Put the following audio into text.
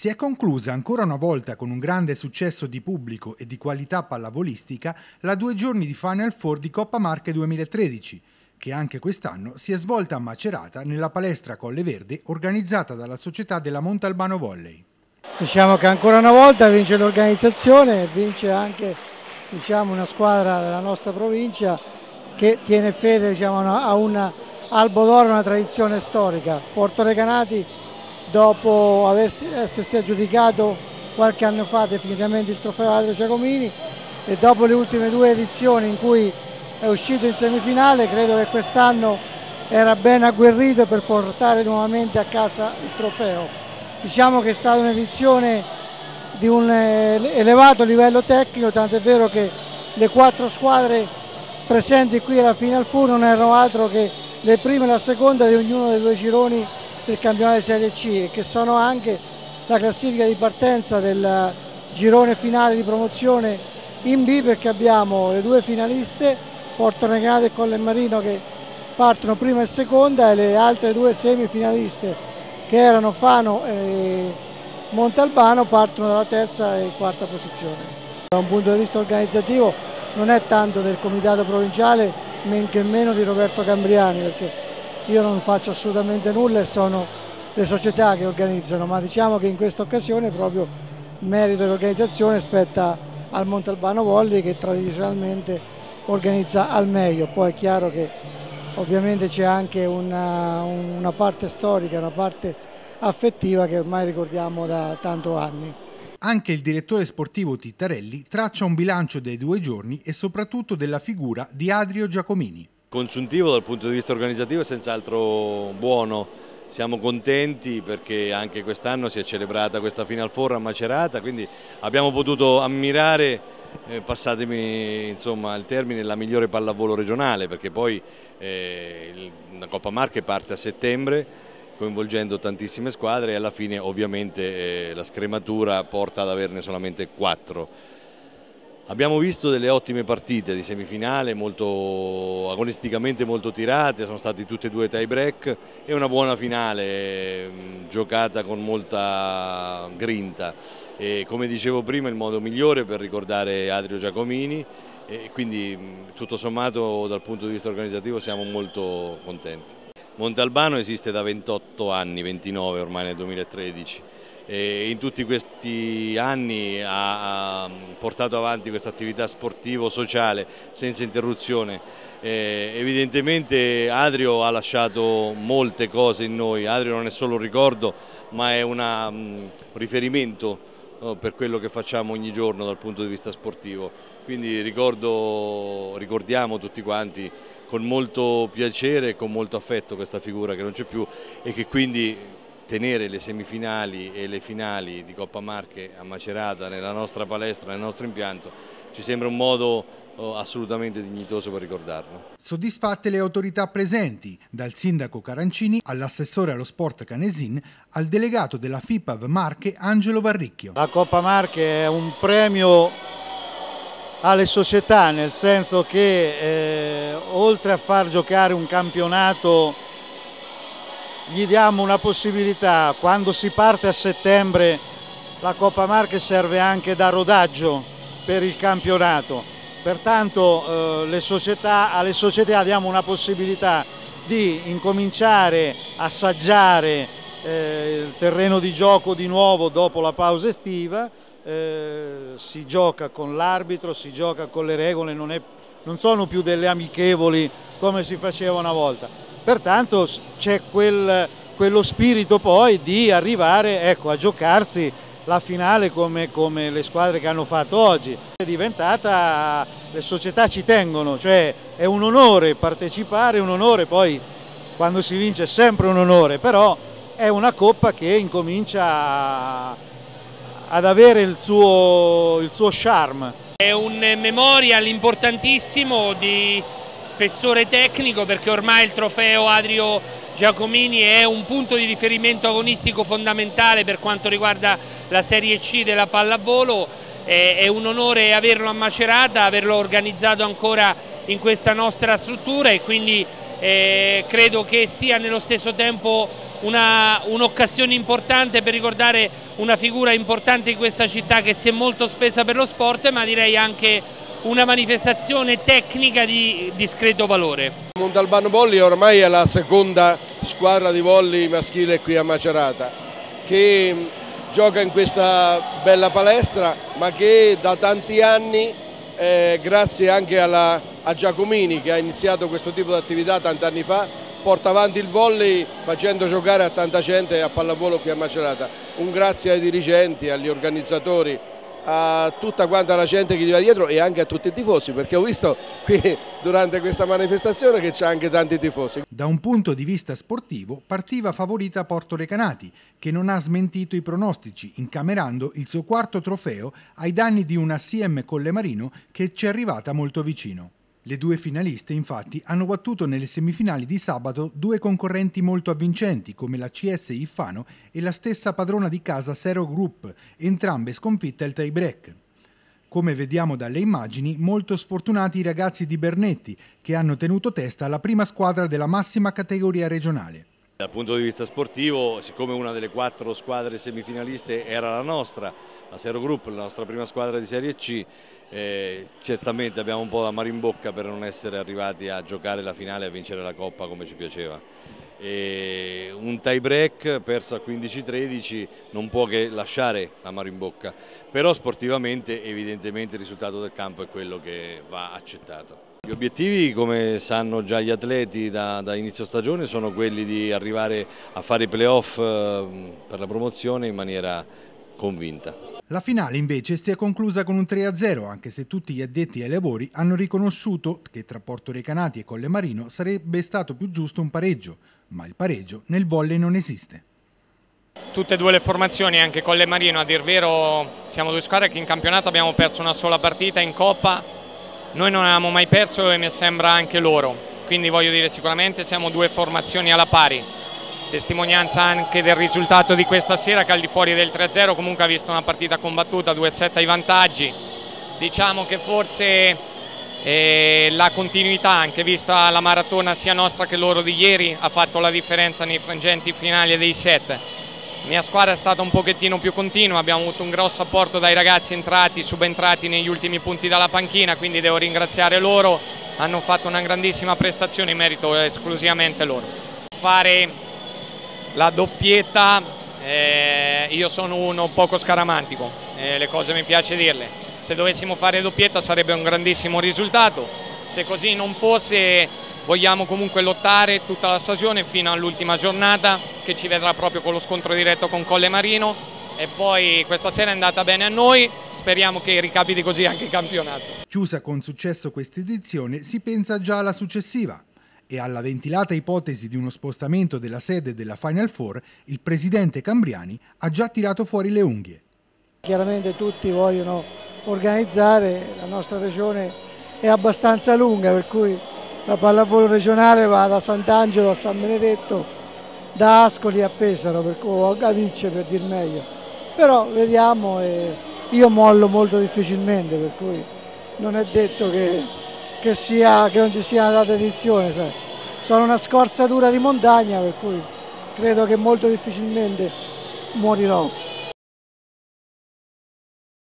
Si è conclusa ancora una volta con un grande successo di pubblico e di qualità pallavolistica la 2 giorni di Final Four di Coppa Marche 2013, che anche quest'anno si è svolta a Macerata nella palestra Colle Verde organizzata dalla società della Montalbano Volley. Diciamo che ancora una volta vince l'organizzazione e vince anche una squadra della nostra provincia che tiene fede a un albo d'oro, una tradizione storica. Porto Recanati, dopo essersi aggiudicato qualche anno fa definitivamente il trofeo Adrio Giacomini e dopo le ultime 2 edizioni in cui è uscito in semifinale, credo che quest'anno era ben agguerrito per portare nuovamente a casa il trofeo. Diciamo che è stata un'edizione di un elevato livello tecnico, tanto è vero che le 4 squadre presenti qui alla Final Four non erano altro che le prime e la seconda di ognuno dei 2 gironi del campionato di Serie C e che sono anche la classifica di partenza del girone finale di promozione in B, perché abbiamo le 2 finaliste, Porto Recanati e Collemarino, che partono prima e seconda, e le altre 2 semifinaliste che erano Fano e Montalbano partono dalla terza e quarta posizione. Da un punto di vista organizzativo non è tanto del comitato provinciale, men che meno di Roberto Cambriani, perché io non faccio assolutamente nulla e sono le società che organizzano, ma diciamo che in questa occasione proprio il merito dell'organizzazione spetta al Montalbano Volley, che tradizionalmente organizza al meglio. Poi è chiaro che ovviamente c'è anche una parte storica, una parte affettiva che ormai ricordiamo da tanti anni. Anche il direttore sportivo Tittarelli traccia un bilancio dei 2 giorni e soprattutto della figura di Adrio Giacomini. Consuntivo dal punto di vista organizzativo è senz'altro buono, siamo contenti perché anche quest'anno si è celebrata questa Final Four a Macerata, quindi abbiamo potuto ammirare, passatemi il termine, la migliore pallavolo regionale, perché poi la Coppa Marche parte a settembre coinvolgendo tantissime squadre e alla fine ovviamente la scrematura porta ad averne solamente 4. Abbiamo visto delle ottime partite di semifinale, agonisticamente molto tirate, sono stati tutte e 2 tie break e una buona finale giocata con molta grinta. E come dicevo prima, il modo migliore per ricordare Adrio Giacomini, e quindi tutto sommato dal punto di vista organizzativo siamo molto contenti. Montalbano esiste da 28 anni, 29 ormai nel 2013. E in tutti questi anni ha portato avanti questa attività sportivo-sociale senza interruzione. Evidentemente Adrio ha lasciato molte cose in noi. Adrio non è solo un ricordo, ma è un riferimento per quello che facciamo ogni giorno dal punto di vista sportivo. Quindi ricordiamo tutti quanti con molto piacere e con molto affetto questa figura che non c'è più e che quindi tenere le semifinali e le finali di Coppa Marche a Macerata nella nostra palestra, nel nostro impianto, ci sembra un modo assolutamente dignitoso per ricordarlo. Soddisfatte le autorità presenti, dal sindaco Carancini all'assessore allo sport Canesin al delegato della FIPAV Marche Angelo Varricchio. La Coppa Marche è un premio alle società, nel senso che oltre a far giocare un campionato gli diamo una possibilità. Quando si parte a settembre la Coppa Marche serve anche da rodaggio per il campionato, pertanto alle società diamo una possibilità di incominciare a assaggiare il terreno di gioco di nuovo dopo la pausa estiva. Si gioca con l'arbitro, si gioca con le regole, non sono più delle amichevoli come si faceva una volta. Pertanto c'è quello spirito poi di arrivare a giocarsi la finale come le squadre che hanno fatto oggi. È diventata, le società ci tengono, cioè è un onore partecipare, è un onore, poi quando si vince è sempre un onore, però è una coppa che incomincia ad avere il suo charme. È un memorial importantissimo di spessore tecnico, perché ormai il trofeo Adrio Giacomini è un punto di riferimento agonistico fondamentale per quanto riguarda la Serie C della pallavolo. È un onore averlo a Macerata, averlo organizzato ancora in questa nostra struttura e quindi credo che sia nello stesso tempo un'occasione importante per ricordare una figura importante in questa città che si è molto spesa per lo sport, ma direi anche una manifestazione tecnica di discreto valore. Montalbano Volley ormai è la seconda squadra di volley maschile qui a Macerata, che gioca in questa bella palestra, ma che da tanti anni, grazie anche a Giacomini, che ha iniziato questo tipo di attività tanti anni fa, porta avanti il volley facendo giocare a tanta gente a pallavolo qui a Macerata. Un grazie ai dirigenti, agli organizzatori, a tutta quanta la gente che gli va dietro e anche a tutti i tifosi, perché ho visto qui durante questa manifestazione che c'è anche tanti tifosi. Da un punto di vista sportivo partiva favorita Porto Recanati, che non ha smentito i pronostici, incamerando il suo quarto trofeo ai danni di una CM Collemarino che ci è arrivata molto vicino. Le due finaliste infatti hanno battuto nelle semifinali di sabato due concorrenti molto avvincenti come la CS Iffano e la stessa padrona di casa Sero Group, entrambe sconfitte al tie break. Come vediamo dalle immagini, molto sfortunati i ragazzi di Bernetti, che hanno tenuto testa alla prima squadra della massima categoria regionale. Dal punto di vista sportivo, siccome una delle 4 squadre semifinaliste era la nostra, la Sero Group, la nostra prima squadra di Serie C, certamente abbiamo un po' la mare in bocca per non essere arrivati a giocare la finale e a vincere la Coppa come ci piaceva. Un tie break perso a 15-13 non può che lasciare l'amaro in bocca, però sportivamente evidentemente il risultato del campo è quello che va accettato. Gli obiettivi, come sanno già gli atleti da inizio stagione, sono quelli di arrivare a fare i playoff per la promozione in maniera convinta. La finale invece si è conclusa con un 3-0, anche se tutti gli addetti ai lavori hanno riconosciuto che tra Porto Recanati e Collemarino sarebbe stato più giusto un pareggio, ma il pareggio nel volley non esiste. Tutte e due le formazioni, anche Collemarino, a dir vero siamo due squadre che in campionato abbiamo perso una sola partita, in Coppa noi non avevamo mai perso e mi sembra anche loro, quindi voglio dire sicuramente siamo due formazioni alla pari. Testimonianza anche del risultato di questa sera che al di fuori del 3-0 comunque ha visto una partita combattuta, 2-7 ai vantaggi. Diciamo che forse la continuità, anche vista la maratona sia nostra che loro di ieri, ha fatto la differenza nei frangenti finali dei set. La mia squadra è stata un pochettino più continua, abbiamo avuto un grosso apporto dai ragazzi entrati, subentrati negli ultimi punti dalla panchina, quindi devo ringraziare loro, hanno fatto una grandissima prestazione in merito esclusivamente loro. Fare la doppietta, io sono uno poco scaramantico, le cose mi piace dirle. Se dovessimo fare doppietta sarebbe un grandissimo risultato, se così non fosse vogliamo comunque lottare tutta la stagione fino all'ultima giornata che ci vedrà proprio con lo scontro diretto con Collemarino e poi questa sera è andata bene a noi, speriamo che ricapiti così anche il campionato. Chiusa con successo questa edizione si pensa già alla successiva. E alla ventilata ipotesi di uno spostamento della sede della Final Four, il presidente Cambriani ha già tirato fuori le unghie. Chiaramente tutti vogliono organizzare, la nostra regione è abbastanza lunga, per cui la pallavolo regionale va da Sant'Angelo a San Benedetto, da Ascoli a Pesaro, o a Gavicce per dir meglio. Però vediamo, io mollo molto difficilmente, per cui non è detto che non ci sia una data edizione, sai. Sono una scorzatura di montagna, per cui credo che molto difficilmente morirò.